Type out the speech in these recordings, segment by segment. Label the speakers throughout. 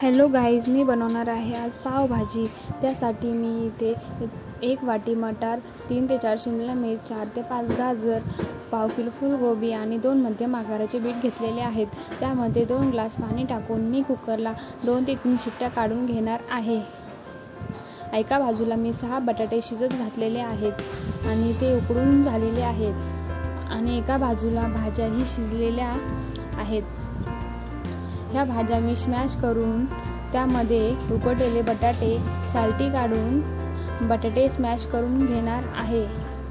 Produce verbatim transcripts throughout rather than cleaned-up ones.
Speaker 1: Hello guys, मी बनवणार आहे आज पावभाजी। त्यासाठी मी इथे एक वाटी मटार, तीन ते चार शिमला मिर्च, चार ते पाच गाजर, पाव किलो फुलगोबी आणि दोन मध्यम आकाराचे बीट घेतलेले आहेत। त्यामध्ये दोन ग्लास पाणी टाकून मी कुकरला दोन ते तीन शिट्ट्या काढून घेणार आहे। एका बाजूला मी सहा बटाटे शिजत घातलेले आहेत आणि ते उकडून झालेले आहेत आणि एका बाजूला भाज्याही शिजलेल्या आहेत। ह्या भाज्या मी स्मॅश करून त्यामध्ये उकडलेले बटाटे सालटी काढून बटाटे स्मॅश करून घेणार आहे।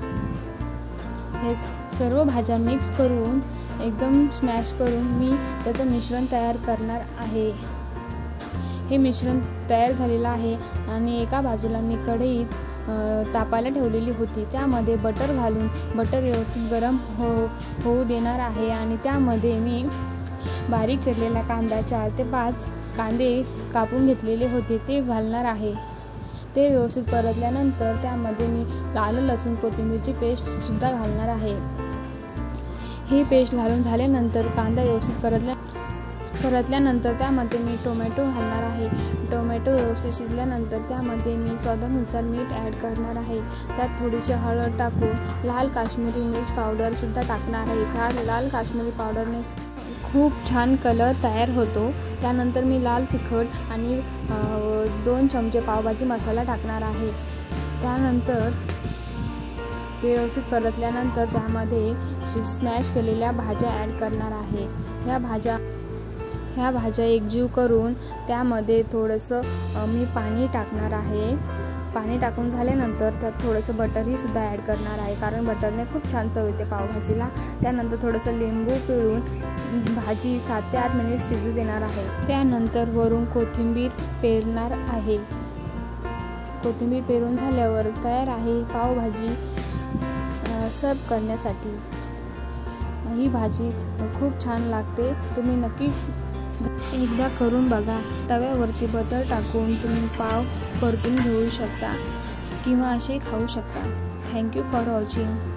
Speaker 1: हे सर्व भाज्या मिक्स करून एकदम स्मॅश करून मी त्याचं मिश्रण तयार करणार आहे। हे मिश्रण तयार झालेलं आहे आणि एका बाजूला मी कढईत तापायला ठेवलेली होती। त्यामध्ये बटर घालून बटर व्यवस्थित गरम हो होऊ देणार आहे आणि त्यामध्ये मी बारीक चिरलेला कांदा, चार ते पाच कांदे कापून घेतलेले होते ते घालणार आहे। ते व्यवस्थित परतल्यानंतर त्यामध्ये मी लाल लसूण कोथिंबीरची पेस्ट सुद्धा घालणार आहे। ही पेस्ट घालून झाल्यानंतर कांदा व्यवस्थित परतल्या परतल्यानंतर त्यामध्ये मी टोमॅटो घालणार आहे। टोमॅटो व्यवस्थित शिजल्यानंतर त्यामध्ये मी स्वादानुसार मीठ ॲड करणार आहे। त्यात थोडीशी हळद टाकून लाल काश्मीरी मिर्च पावडर सुद्धा टाकणार आहे। त्या लाल काश्मीरी पावडरने खूप छान कलर तयार होतो। त्यानंतर मी लाल तिखट आणि दोन चमचे पावभाजी मसाला टाकणार आहे। त्यानंतर व्यवस्थित परतल्यानंतर त्यामध्ये स्मॅश केलेल्या भाज्या ॲड करणार आहे। ह्या भाज्या ह्या भाज्या एकजीव करून त्यामध्ये थोडंसं मी पाणी टाकणार आहे। पाणी टाकून झाल्यानंतर त्यात थोडंसं बटरही सुद्धा ॲड करणार आहे, कारण बटरने खूप छान चव येते पावभाजीला। त्यानंतर थोडंसं लिंबू पिळून भाजी सात ते आठ मिनिट शिजू देणार आहे। त्यानंतर वरून कोथिंबीर पेरणार आहे। कोथिंबीर पेरून झाल्यावर तयार आहे पावभाजी सर्व करण्यासाठी। ही भाजी खूप छान लागते, तुम्ही नक्की एकदा करून बघा। तव्यावरती बटर टाकून तुम्ही पाव परतून घेऊ शकता किंवा असे खाऊ शकता। Thank you for watching.